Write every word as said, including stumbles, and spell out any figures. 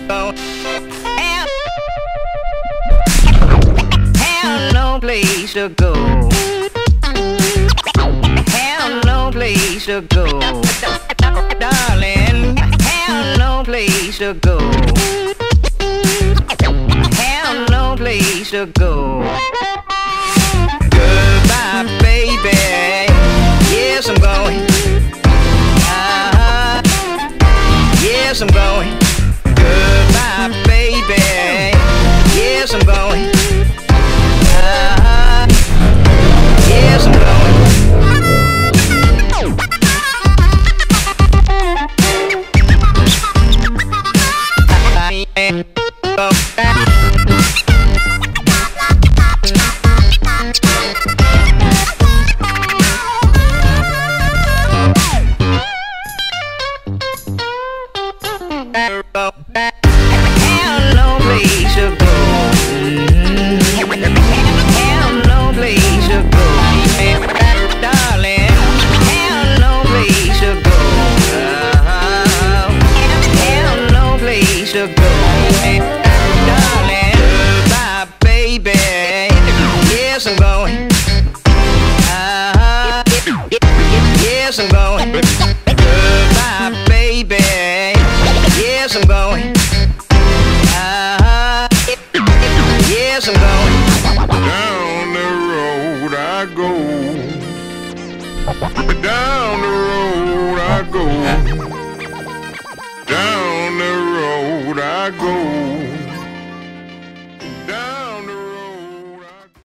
go. Have, have no place to go. Have no place to go. Darling, have no place to go. Have no place to go. Goodbye, baby. Yes, I'm going. Uh-huh. Yes, I'm going. Goodbye, baby. Yes, I'm going. Uh-huh. Yes, I'm going. I am have no place to go. Have no place to go. Darling, have no place to go. Have no place to go. Darling, bye, baby. Yes, I'm going. Uh-huh. Yes, I'm going. Goodbye, baby. Yes, I'm going. Uh-huh. Yes, I'm going. Down the road I go. Down the road I go. Down the road I go.